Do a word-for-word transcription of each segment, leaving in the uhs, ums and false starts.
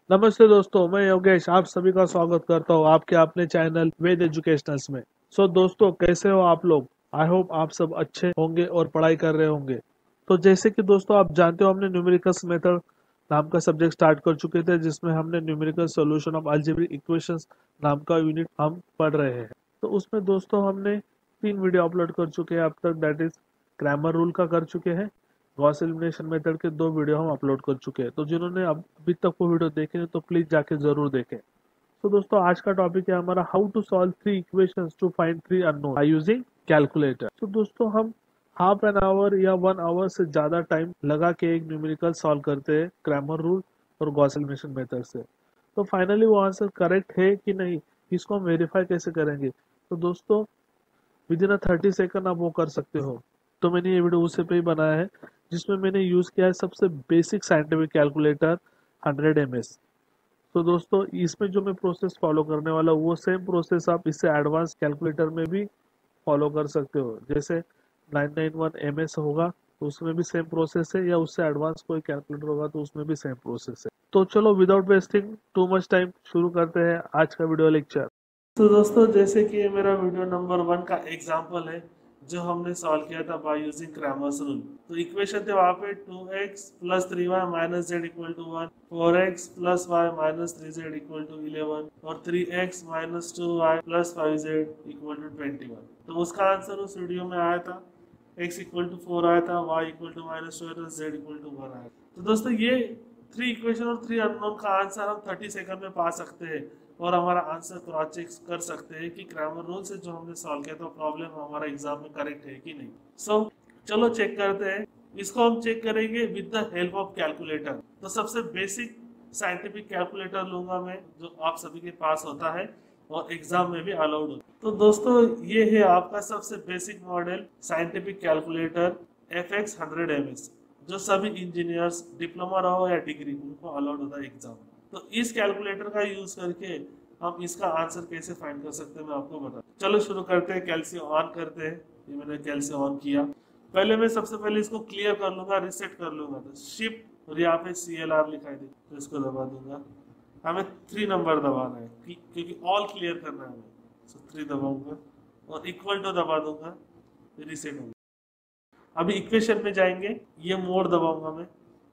नमस्ते दोस्तों, मैं योगेश आप सभी का स्वागत करता हूँ आपके अपने चैनल वेद एजुकेशनल्स में। सो so, दोस्तों कैसे हो आप लोग। आई होप आप सब अच्छे होंगे और पढ़ाई कर रहे होंगे। तो जैसे कि दोस्तों आप जानते हो हमने न्यूमेरिकल्स मेथड नाम का सब्जेक्ट स्टार्ट कर चुके थे, जिसमें हमने numerical solution of algebraic equations नाम का यूनिट हम पढ़ रहे हैं। तो उसमें दोस्तों हमने तीन वीडियो अपलोड कर चुके हैं अब तक, दैट इज क्रैमर रूल का कर चुके हैं, गॉस एलिमिनेशन मेथड के दो वीडियो हम अपलोड कर चुके हैं। तो जिन्होंने अभी तक वो वीडियो देखे हैं तो प्लीज जाके जरूर देखें। तो दोस्तों आज का टॉपिक है हमारा how to solve three equations to find three unknown by using calculator. तो दोस्तों हम हाफ एन आवर या वन आवर से ज्यादा टाइम लगा के एक न्यूमेरिकल सॉल्व करते हैं क्रैमर रूल और गॉस एलिमिनेशन मेथड से। तो फाइनली वो आंसर करेक्ट है कि नहीं, इसको हम वेरीफाई कैसे करेंगे। तो दोस्तों विद इन थर्टी सेकेंड आप वो कर सकते हो। तो मैंने ये वीडियो उसी पे ही बनाया है, जिसमें मैंने यूज किया है सबसे basic scientific calculator hundred M S. तो दोस्तों इसमें जो मैं प्रोसेस फॉलो करने वाला हूँ वो सेम प्रोसेस आप इससे एडवांस कैलकुलेटर में भी फॉलो कर सकते हो। जैसे nine nine one M S होगा तो उसमें भी सेम प्रोसेस है, या उससे एडवांस कोई कैलकुलेटर होगा तो उसमें भी सेम प्रोसेस है। तो चलो without wasting too much time शुरू करते हैं आज का वीडियो लेक्चर। तो दोस्तों जैसे कि ये मेरा वीडियो नंबर वन का एग्जाम्पल है जो हमने सॉल्व किया था बाय यूजिंग क्रैमर्स रूल। तो इक्वेशन थे वहाँ पे two x plus three y minus z equal to one, four x plus y minus three z equal to eleven और three x minus two y plus five z equal to twenty one. तो उसका answer उस video में आया था, x equal to four आया था, y equal to minus two आया था, z इक्वल टू वन आया था। तो दोस्तों ये थ्री इक्वेशन और थ्री अननोन का आंसर हम थर्टी सेकंड में पा सकते हैं और हमारा आंसर क्रॉस चेक कर सकते हैं कि क्रैमर रूल से जो हमने सॉल्व किया था प्रॉब्लम हमारा एग्जाम में करेक्ट है कि नहीं। सो so, चलो चेक करते हैं। इसको हम चेक करेंगे with the help of calculator. तो सबसे बेसिक साइंटिफिक कैलकुलेटर लूंगा मैं जो आप सभी के पास होता है और एग्जाम में भी अलाउड होता है। तो दोस्तों ये है आपका सबसे basic model scientific calculator F X hundred M S, जो सभी इंजीनियर्स डिप्लोमा रहो या डिग्री उनको अलाउड होता है एग्जाम। तो इस कैलकुलेटर का यूज करके हम इसका आंसर कैसे फाइंड कर सकते हैं मैं आपको बता। चलो शुरू करते हैं, कैल्सियो ऑन करते हैं। ये मैंने कैल्सियो ऑन किया। पहले मैं सबसे पहले इसको क्लियर कर लूंगा, रिसेट कर लूंगा। तो शिफ्ट और यहाँ पे सी एल आर लिखाई दे तो इसको दबा दूंगा। हमें थ्री नंबर दबाना है क्योंकि ऑल क्लियर करना है हमें। सो थ्री दबाऊंगा और इक्वल टू दबा दूंगा, रिसेट होगा। अभी इक्वेशन में जाएंगे, ये मोड दबाऊंगा मैं।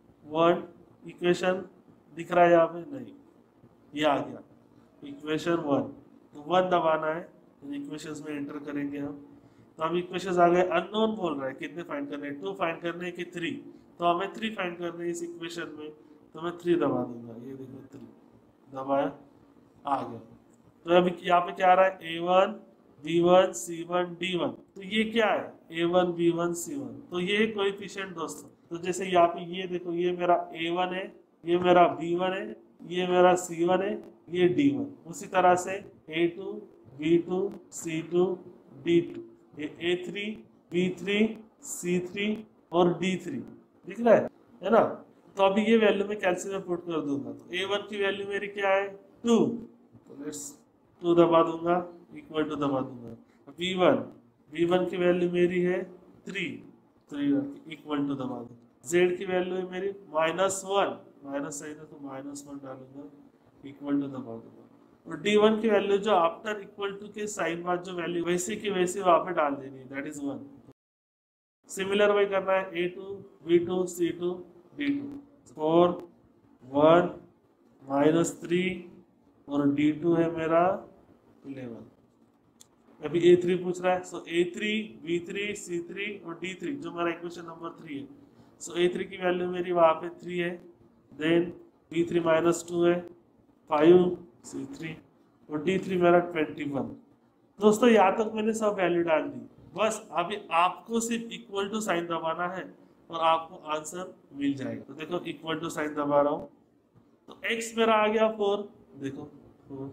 वन इक्वेशन दिख रहा है यहाँ पे, नहीं ये आ गया इक्वेशन वन। तो वन दबाना है, इक्वेशंस में एंटर करेंगे हम। तो अब इक्वेशंस आ गए। अननोन बोल रहा है कितने फाइंड करने हैं, टू फाइंड करने हैं कि थ्री। तो हमें थ्री फाइंड करने हैं इस इक्वेशन में, तो मैं थ्री दबा दूंगा। ये देखो थ्री दबाया, आ गया। तो अभी यहाँ पे क्या आ रहा है, A one B one C one D one. तो ये क्या है, A one B one C one. तो ये कोएफिशिएंट दोस्तों। तो जैसे यहाँ पे ये देखो, ये मेरा ए वन है, ये मेरा बी वन है, ये मेरा सी वन है, ये डी वन। उसी तरह से A two B two C two D two, ये A three B three C three और डी थ्री दिख रहा है है ना। तो अभी ये वैल्यू में कैल्सियम में पुट कर दूंगा। तो ए वन की वैल्यू मेरी क्या है, टू। तो लेट्स टू दबा दूंगा, इक्वल टू दबा दूंगा। बी वन बी वन की वैल्यू मेरी है थ्री, थ्री इक्वल टू दबा दूंगा। जेड की वैल्यू है मेरी माइनस वन, माइनस सही था तो माइनस वन डालूंगा, इक्वल टू दबा दूंगा। और डी वन की वैल्यू जो आफ्टर इक्वल टू के साइन बाद जो वैल्यू वैसी की वैसी वहां पे डाल देनी है, दैट इज वन। सिमिलर वही करना है, A two B two C two D two. Four one minus three और डी टू है मेरा इलेवन। अभी ए थ्री पूछ रहा है, so A three B three C three और डी थ्री जो मेरा इक्वेशन नंबर थ्री है। सो ए थ्री की वैल्यू मेरी वहां पे थ्री है, then B three minus two है, फाइव सी थ्री और डी थ्री मेरा ट्वेंटी वन। दोस्तों यहाँ तक मैंने सब वैल्यू डाल दी। बस अभी आपको सिर्फ इक्वल टू साइन दबाना है और आपको आंसर मिल जाएगा। तो देखो इक्वल टू साइन दबा रहा हूँ, तो x मेरा आ गया फोर, देखो फोर।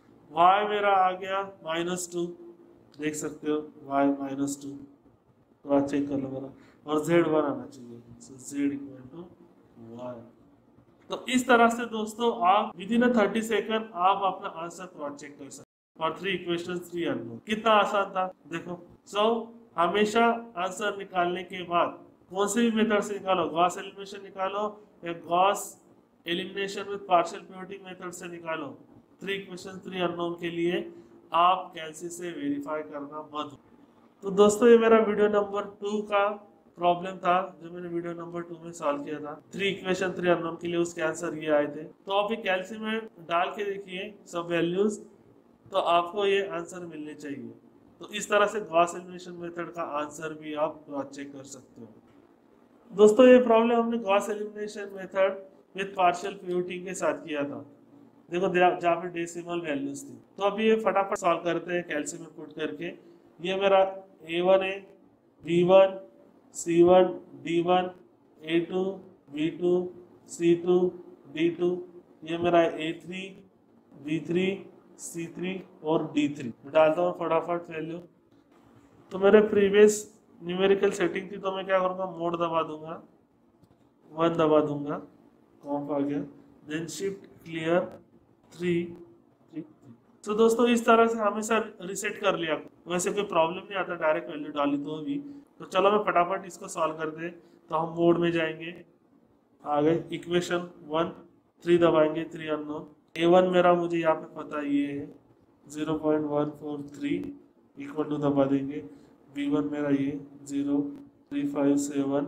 y मेरा आ गया माइनस टू, देख सकते हो y माइनस टू, थोड़ा चेक कर लो मेरा। और z वन आना चाहिए, so z equal to one. तो इस तरह से दोस्तों आप विद इन थर्टी सेकेंड आप अपना आंसर क्रॉस चेक कर सकते हैं। और थ्री इक्वेशन थ्री अननोन, कितना आसान था देखो। सो so, हमेशा आंसर निकालने के बाद कौन से भी मेथड से निकालो, गॉस एलिमिनेशन निकालो या Gauss elimination with partial purity method से निकालो थ्री इक्वेशन थ्री अननोन के लिए आप कैल्सी से वेरीफाई करना मत। तो दोस्तों ये मेरा वीडियो नंबर टू का प्रॉब्लम था जो मैंने वीडियो नंबर टू में सॉल्व किया था। थ्री इक्वेशन थ्री अननोन के लिए उसके आंसर ये आए थे। तो आप ये कैल्सी में डाल के देखिए सब वैल्यूज, तो आपको ये आंसर मिलने चाहिए। तो इस तरह से गॉस एलिमिनेशन मेथड का आंसर भी आप क्रॉस चेक कर सकते हो। दोस्तों ये प्रॉब्लम हमने Gauss elimination method with partial purity के साथ किया था। देखो जहाँ पे डेसिमल वैल्यूज थी। तो अभी ये फटाफट सॉल्व करते हैं कैल्सी में पुट करके। ये मेरा ए वन है, B one, C one, D one, A two, B two, C two, D two, ये मेरा A three, B three, C three और डी थ्री। डालता हूँ फटाफट वैल्यू। तो मेरे प्रीवियस न्यूमेरिकल सेटिंग थी तो मैं क्या करूँगा, मोड दबा दूंगा, वन दबा दूंगा, कॉम्प आ गया, then shift clear three three. तो दोस्तों इस तरह से हमेशा रिसेट कर लिया। वैसे कोई प्रॉब्लम नहीं आता डायरेक्ट वैल्यू डाली तो भी। तो चलो मैं फटाफट इसको सॉल्व कर दे। तो हम मोड में जाएंगे, आ गए इक्वेशन वन, थ्री दबाएंगे, थ्री अननोन। ए वन मेरा मुझे यहाँ पे पता ये है zero point one four three, equal to दबा देंगे। बी वन मेरा ये zero three five seven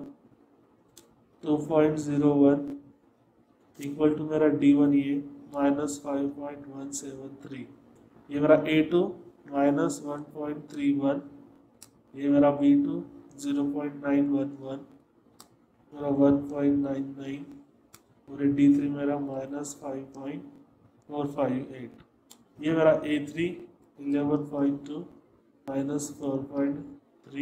two point zero one, equal to मेरा डी वन ये minus five point one seven three, ये मेरा A two minus one point three one, ये मेरा B two zero point nine one one, मेरा one point nine nine, और D three मेरा minus five point four five eight, ये मेरा A three eleven point two minus four point three,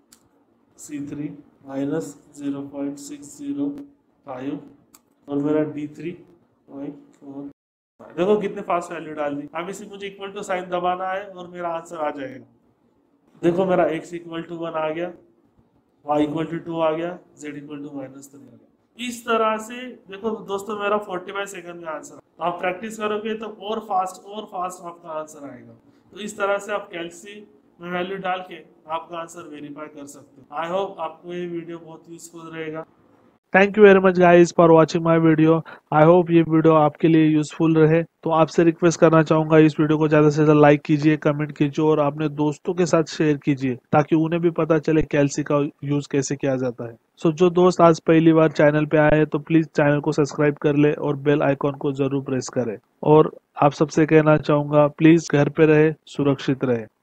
C three minus zero point six zero five, और मेरा D three point four. देखो कितने fast value डाल दी। अब इसे मुझे इक्वल टू साइन दबाना है और मेरा आंसर आ जाएगा। देखो मेरा x इक्वल टू वन आ गया, y इक्वल टू टू आ गया, z equal to minus three आ गया। इस तरह से देखो दोस्तों मेरा पैंतालीस सेकंड में आंसर। आप प्रैक्टिस करोगे तो और फास्ट और फास्ट आपका आंसर आएगा। तो इस तरह से आप कैल्सी में वैल्यू डाल के आपका आंसर वेरीफाई कर सकते हो। आई होप आपको ये वीडियो बहुत यूजफुल रहेगा। Thank you very much guys for watching my video. I hope ये वीडियो आपके लिए यूजफुल रहे। तो आपसे रिक्वेस्ट करना चाहूंगा इस वीडियो को ज्यादा से ज्यादा लाइक कीजिए, कमेंट कीजिए और अपने दोस्तों के साथ शेयर कीजिए ताकि उन्हें भी पता चले कैल्सी का यूज कैसे किया जाता है। सो so, जो दोस्त आज पहली बार चैनल पे आए तो प्लीज चैनल को सब्सक्राइब कर ले और बेल आइकॉन को जरूर प्रेस करें। और आप सबसे कहना चाहूंगा प्लीज घर पे रहे, सुरक्षित रहे।